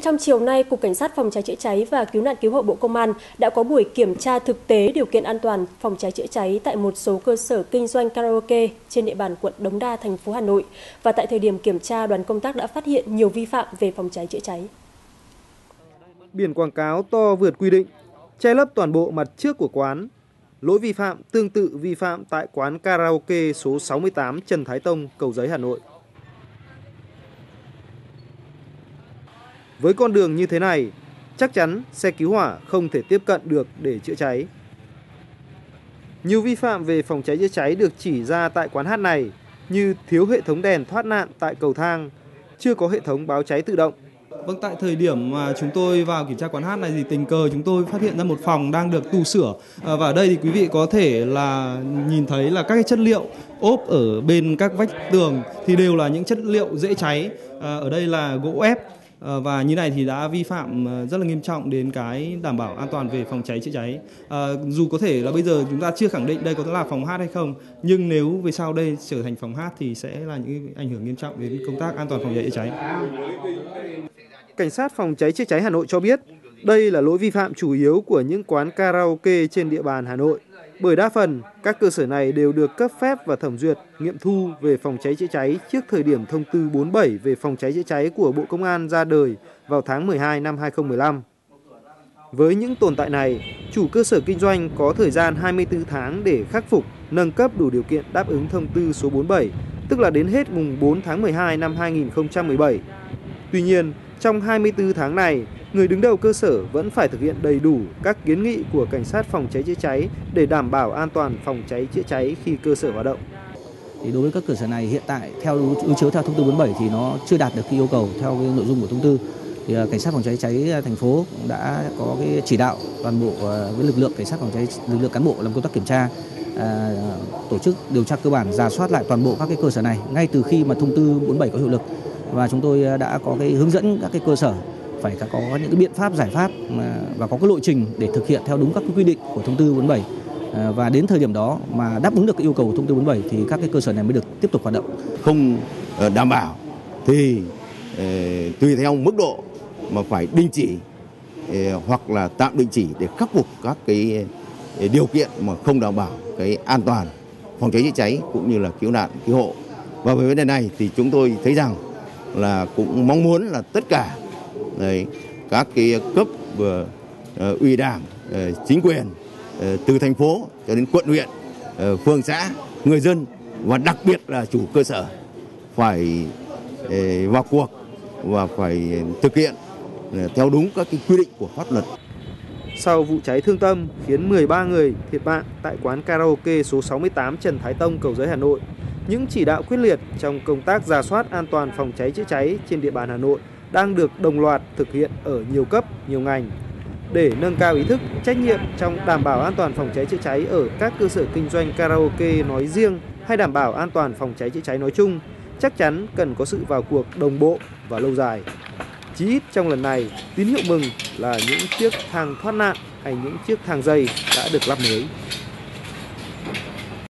trong chiều nay, Cục Cảnh sát Phòng cháy chữa cháy và Cứu nạn Cứu hộ Bộ Công an đã có buổi kiểm tra thực tế điều kiện an toàn phòng cháy chữa cháy tại một số cơ sở kinh doanh karaoke trên địa bàn quận Đống Đa, thành phố Hà Nội. Và tại thời điểm kiểm tra, đoàn công tác đã phát hiện nhiều vi phạm về phòng cháy chữa cháy. Biển quảng cáo to vượt quy định, che lấp toàn bộ mặt trước của quán. Lỗi vi phạm tương tự vi phạm tại quán karaoke số 68 Trần Thái Tông, Cầu Giấy, Hà Nội. Với con đường như thế này, chắc chắn xe cứu hỏa không thể tiếp cận được để chữa cháy. Nhiều vi phạm về phòng cháy chữa cháy được chỉ ra tại quán hát này như thiếu hệ thống đèn thoát nạn tại cầu thang, chưa có hệ thống báo cháy tự động. Vâng, tại thời điểm mà chúng tôi vào kiểm tra quán hát này thì tình cờ chúng tôi phát hiện ra một phòng đang được tu sửa. Và ở đây thì quý vị có thể là nhìn thấy là các cái chất liệu ốp ở bên các vách tường thì đều là những chất liệu dễ cháy. Ở đây là gỗ ép. Và như này thì đã vi phạm rất là nghiêm trọng đến cái đảm bảo an toàn về phòng cháy chữa cháy. Dù có thể là bây giờ chúng ta chưa khẳng định đây có là phòng hát hay không, nhưng nếu về sau đây trở thành phòng hát thì sẽ là những ảnh hưởng nghiêm trọng đến công tác an toàn phòng cháy chữa cháy. Cảnh sát Phòng cháy chữa cháy Hà Nội cho biết đây là lỗi vi phạm chủ yếu của những quán karaoke trên địa bàn Hà Nội. Bởi đa phần, các cơ sở này đều được cấp phép và thẩm duyệt, nghiệm thu về phòng cháy chữa cháy trước thời điểm thông tư 47 về phòng cháy chữa cháy của Bộ Công an ra đời vào tháng 12 năm 2015. Với những tồn tại này, chủ cơ sở kinh doanh có thời gian 24 tháng để khắc phục, nâng cấp đủ điều kiện đáp ứng thông tư số 47, tức là đến hết mùng 4 tháng 12 năm 2017. Tuy nhiên, trong 24 tháng này, người đứng đầu cơ sở vẫn phải thực hiện đầy đủ các kiến nghị của Cảnh sát Phòng cháy chữa cháy để đảm bảo an toàn phòng cháy chữa cháy khi cơ sở hoạt động. Thì đối với các cơ sở này hiện tại theo đối chiếu theo thông tư 47 thì nó chưa đạt được cái yêu cầu theo cái nội dung của thông tư. Thì Cảnh sát Phòng cháy cháy thành phố cũng đã có cái chỉ đạo toàn bộ với lực lượng Cảnh sát Phòng cháy, lực lượng cán bộ làm công tác kiểm tra, tổ chức điều tra cơ bản, rà soát lại toàn bộ các cái cơ sở này ngay từ khi mà thông tư 47 có hiệu lực. Và chúng tôi đã có cái hướng dẫn các cái cơ sở phải có những cái biện pháp, giải pháp và có cái lộ trình để thực hiện theo đúng các cái quy định của thông tư 47. Và đến thời điểm đó mà đáp ứng được cái yêu cầu của thông tư 47 thì các cái cơ sở này mới được tiếp tục hoạt động. Không đảm bảo thì tùy theo mức độ mà phải đình chỉ hoặc là tạm đình chỉ để khắc phục các cái điều kiện mà không đảm bảo cái an toàn phòng cháy chữa cháy cũng như là cứu nạn cứu hộ. Và về vấn đề này thì chúng tôi thấy rằng là cũng mong muốn là tất cả các cái cấp ủy đảng, chính quyền từ thành phố cho đến quận huyện, phường xã, người dân và đặc biệt là chủ cơ sở phải vào cuộc và phải thực hiện theo đúng các cái quy định của pháp luật. Sau vụ cháy thương tâm khiến 13 người thiệt mạng tại quán karaoke số 68 Trần Thái Tông, Cầu Giấy, Hà Nội, những chỉ đạo quyết liệt trong công tác rà soát an toàn phòng cháy chữa cháy trên địa bàn Hà Nội đang được đồng loạt thực hiện ở nhiều cấp, nhiều ngành. Để nâng cao ý thức, trách nhiệm trong đảm bảo an toàn phòng cháy chữa cháy ở các cơ sở kinh doanh karaoke nói riêng hay đảm bảo an toàn phòng cháy chữa cháy nói chung, chắc chắn cần có sự vào cuộc đồng bộ và lâu dài. Chí ít trong lần này, tín hiệu mừng là những chiếc thang thoát nạn hay những chiếc thang dây đã được lắp mới.